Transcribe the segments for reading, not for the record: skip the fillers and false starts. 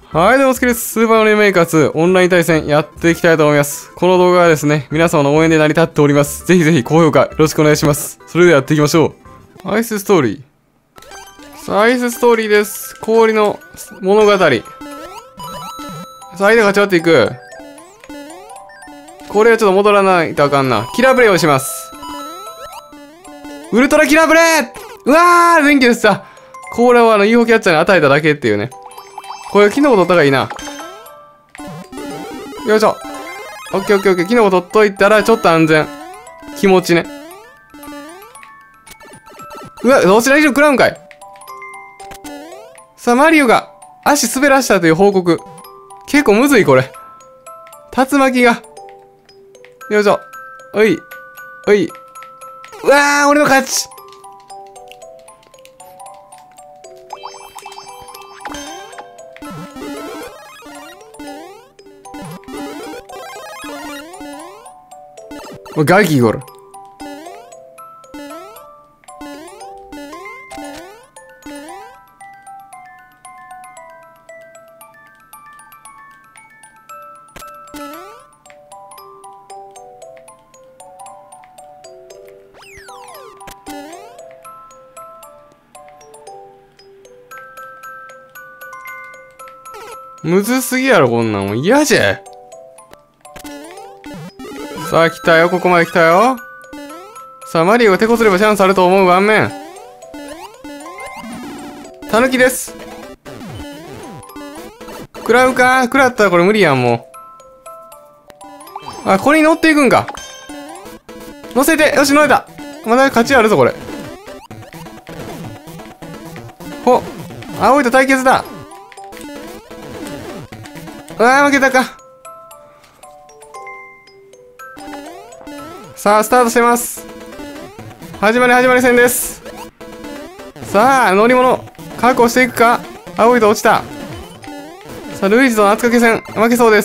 はい、どうも、すけです。スーパーマリオメーカー2オンライン対戦やっていきたいと思います。この動画はですね、皆様の応援で成り立っております。ぜひぜひ高評価よろしくお願いします。それではやっていきましょう。アイスストーリー。さあ、アイスストーリーです。氷の物語。さあ、相手が勝ち割っていく。これはちょっと戻らないとあかんな。キラープレイをします。ウルトラキラープレイ。うわー、電気でした。これはUFO キャッチャーに与えただけっていうね。これキノコ取った方がいいな。よいしょ。オッケーオッケーオッケー。キノコ取っといたらちょっと安全。気持ちね。うわ、どちら以上食らうんかい。さあ、マリオが足滑らしたという報告。結構むずいこれ。竜巻が。よいしょ。おい。おい。うわー、俺の勝ち。ガキゴル。むずすぎやろ、こんなんもん。嫌じゃ。さあ、来たよ。ここまで来たよ。さあ、マリオが手こずればチャンスあると思う盤面。タヌキです。食らうか？食らったらこれ無理やん、もう。あ、これに乗っていくんか。乗せて。よし、乗れた。まだ勝ちあるぞ、これ。ほ。青いと対決だ。あー、負けたか。さあ、スタートしてます。始まり戦です。さあ、乗り物、確保していくか。青いと落ちた。さあ、ルイージとの圧かけ戦、負けそうです。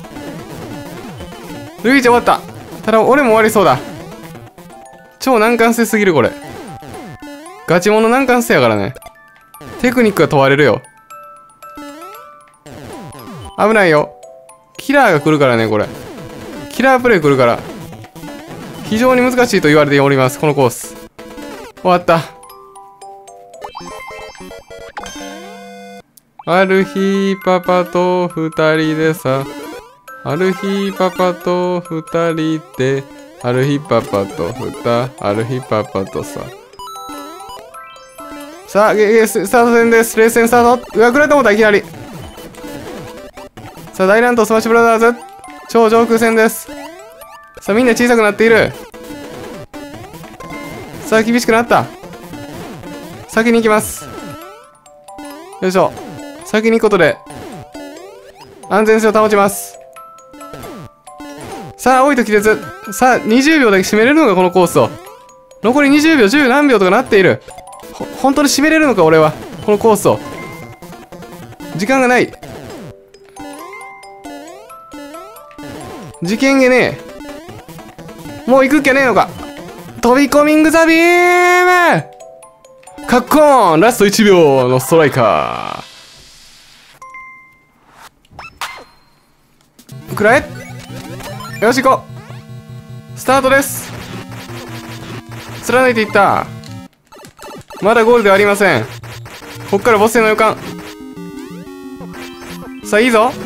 ルイージ終わった。ただ、俺も終わりそうだ。超難関性すぎる、これ。ガチモノ難関性やからね。テクニックが問われるよ。危ないよ。キラーが来るからね、これ。キラープレイ来るから。非常に難しいと言われております、このコース。終わった。ある日、パパと二人でさ。ある日、パパと二人で。ある日、パパとある日、パパとさ。さあ、スタート戦です。レース戦スタート。うわ、くれと思った、いきなり。さあ、大乱闘スマッシュブラザーズ。超上空戦です。さあ、みんな小さくなっている。さあ、厳しくなった。先に行きます。よいしょ。先に行くことで、安全性を保ちます。さあ、青いと気絶。さあ、20秒だけ締めれるのか、このコースを。残り20秒、10何秒とかなっている。本当に締めれるのか、俺は。このコースを。時間がない。事件げねえ。もう行くっきゃねえのか。飛び込ミングザビーム。カッコーン。ラスト1秒のストライカー。くらえ。よし行こう。スタートです。貫いていった。まだゴールではありません。こっからボス戦の予感。さあいいぞ。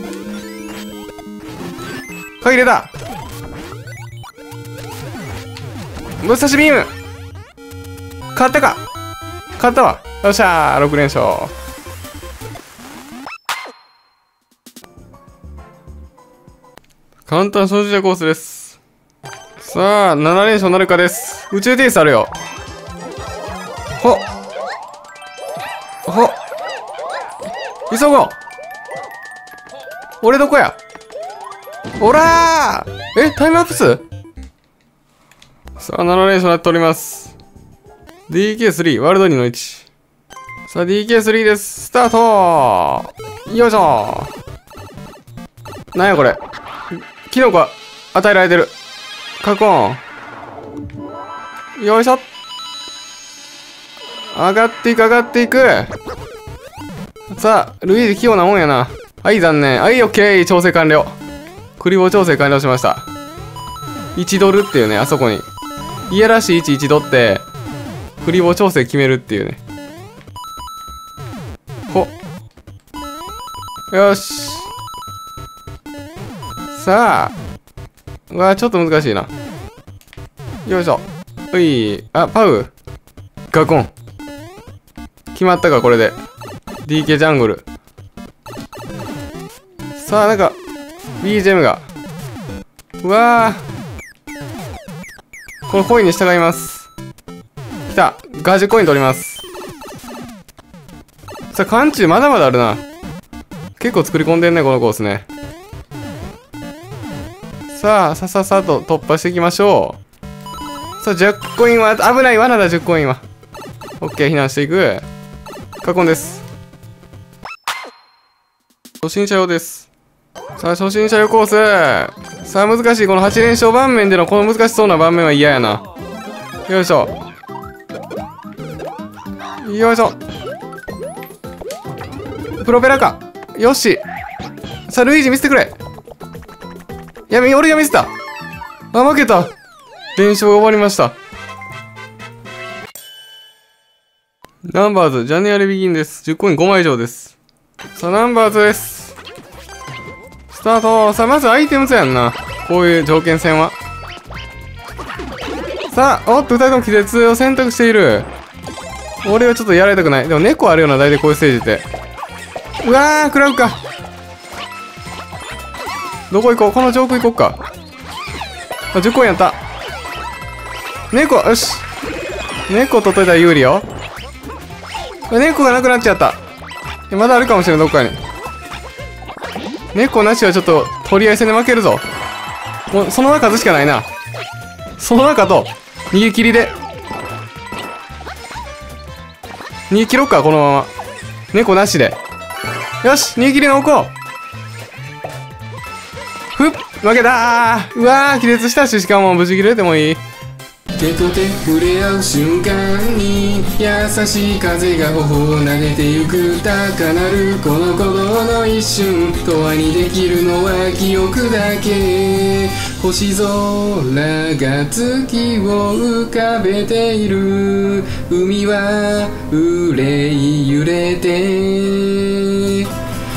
鍵入れた。ぶっ刺しビーム。勝ったか。勝ったわ。よっしゃー、6連勝。簡単小銃コースです。さあ、7連勝なるかです。宇宙停止あるよ。ほっ。ほっ。急ごう。俺どこや。おらー。え、タイムアップ数。さあ、7連勝になっております。DK3、ワールド2の1。さあ、DK3 です。スタート。よいしょ。なんやこれ。キノコ与えられてる。カコーン。よいしょ。上がっていく、上がっていく。 さあ、ルイージ器用なもんやな。はい、残念。はい、オッケー。調整完了。クリボー調整完了しました。1ドルっていうね、あそこに。いやらしい位置1ドって、クリボー調整決めるっていうね。ほ。よし。さあ。うわ、ちょっと難しいな。よいしょ。うい。あ、パウ。ガコン。決まったか、これで。DK ジャングル。さあ、なんか、BGM が。うわー。このコインに従います。きた。ガジュコイン取ります。さあ、缶中まだまだあるな。結構作り込んでんね、このコースね。さあ、さささと突破していきましょう。さあ、10コインは、危ない、罠だ、10コインは。オッケー、避難していく。カコンです。初心者用です。さあ、初心者用コース。さあ、難しい。この8連勝盤面でのこの難しそうな盤面は嫌やな。よいしょ。よいしょ。プロペラか。よし。さあ、ルイージ見せてくれ。やべ、俺が見せた。あ、負けた。連勝が終わりました。ナンバーズ、ジャニアルビギンです。10コイン5枚以上です。さあ、ナンバーズです。スタート。さあ、まずアイテムズやんな。こういう条件戦は。さあ、おっと、2人とも気絶を選択している。俺はちょっとやられたくない。でも猫あるよな、大体こういうステージって。うわー、食らうか。どこ行こう。この上空行こうか。あ、10コインやった。猫、よし。猫取っといたら有利よ。猫がなくなっちゃった。まだあるかもしれん、どっかに。猫なしはちょっと取り合い戦で負けるぞ。もうその中数しかないな。その中と逃げ切りで逃げ切ろうか、このまま。猫なしで。よし、逃げ切りの置こう。ふっ、負けたー。うわー、気絶したし、しかも無事切れてもいい。手と手触れ合う瞬間に優しい風が頬を撫でてゆく高鳴るこの鼓動の一瞬永遠にできるのは記憶だけ星空が月を浮かべている海は憂い揺れて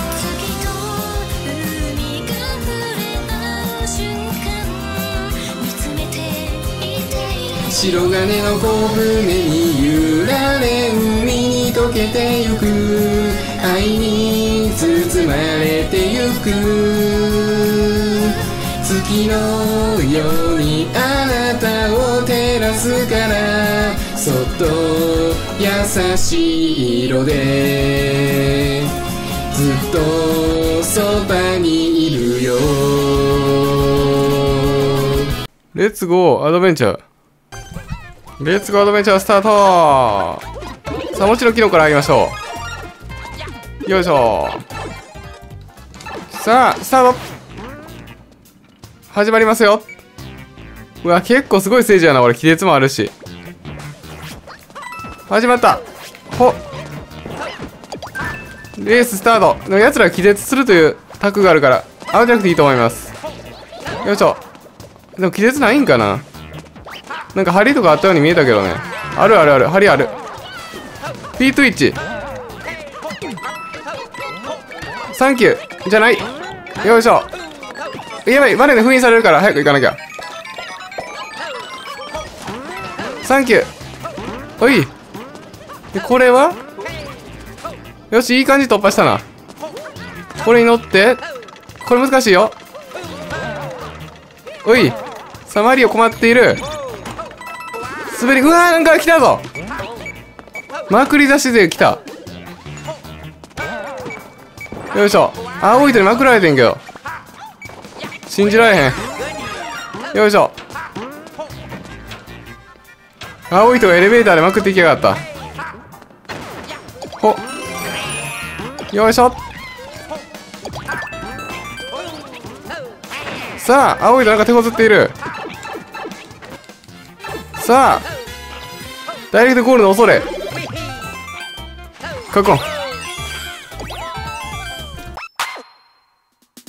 白金の小舟に揺られ海に溶けてゆく愛に包まれてゆく月のようにあなたを照らすからそっと優しい色でずっとそばにいるよレッツゴーアドベンチャーレッツゴーアドベンチャースタートさあ、もちろん昨日から上げましょう。よいしょさあ、スタート始まりますよ。うわ、結構すごいステージやな、俺。気絶もあるし。始まったほレーススタートでも奴らが気絶するというタクがあるから、慌てなくていいと思います。よいしょでも気絶ないんかななんか針とかあったように見えたけどね。あるあるある、針ある。P トゥイッチ。サンキュー。じゃない。よいしょ。やばい、バネで封印されるから早く行かなきゃ。サンキュー。おい。で、これはよし、いい感じ突破したな。これに乗って。これ難しいよ。おい。さあ、マリオ困っている。滑り、うわーなんか来たぞまくり出しで来たよいしょ青い糸にまくられてんけど信じられへんよいしょ青い糸がエレベーターでまくっていきやがったほよいしょさあ青い糸なんか手こずっているさあダイレクトゴールの恐れカコン